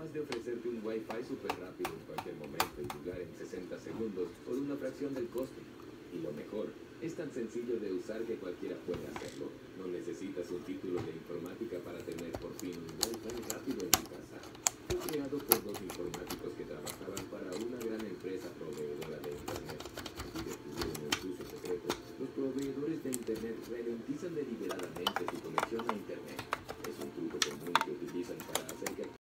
capaz de ofrecerte un Wi-Fi súper rápido en cualquier momento y lugar en 60 segundos por una fracción del coste. Y lo mejor, es tan sencillo de usar que cualquiera puede hacerlo. No necesitas un título de informática para tener por fin un Wi-Fi rápido en tu casa.